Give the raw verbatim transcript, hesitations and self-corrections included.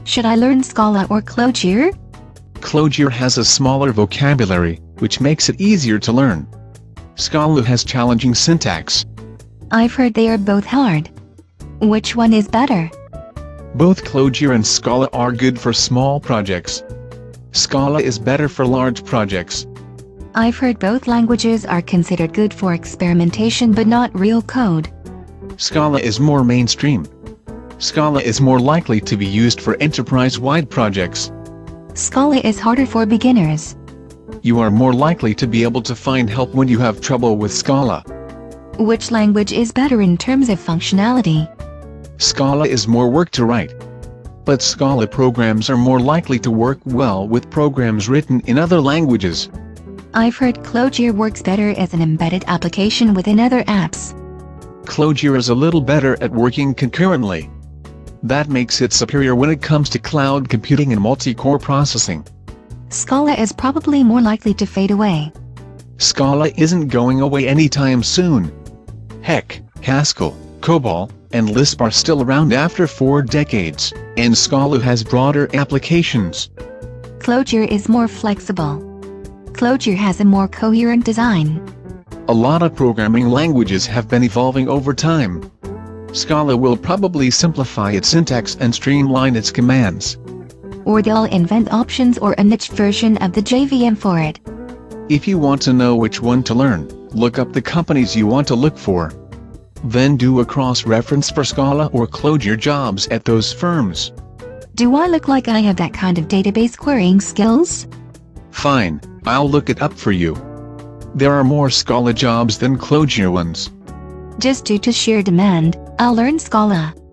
Should I learn Scala or Clojure? Clojure has a smaller vocabulary, which makes it easier to learn. Scala has challenging syntax. I've heard they are both hard. Which one is better? Both Clojure and Scala are good for small projects. Scala is better for large projects. I've heard both languages are considered good for experimentation but not real code. Scala is more mainstream. Scala is more likely to be used for enterprise-wide projects. Scala is harder for beginners. You are more likely to be able to find help when you have trouble with Scala. Which language is better in terms of functionality? Scala is more work to write. But Scala programs are more likely to work well with programs written in other languages. I've heard Clojure works better as an embedded application within other apps. Clojure is a little better at working concurrently. That makes it superior when it comes to cloud computing and multi-core processing. Scala is probably more likely to fade away. Scala isn't going away anytime soon. Heck, Haskell, COBOL, and Lisp are still around after four decades, and Scala has broader applications. Clojure is more flexible. Clojure has a more coherent design. A lot of programming languages have been evolving over time. Scala will probably simplify its syntax and streamline its commands. Or they'll invent options or a niche version of the J V M for it. If you want to know which one to learn, look up the companies you want to look for. Then do a cross-reference for Scala or Clojure jobs at those firms. Do I look like I have that kind of database querying skills? Fine, I'll look it up for you. There are more Scala jobs than Clojure ones. Just due to sheer demand, I'll learn Scala.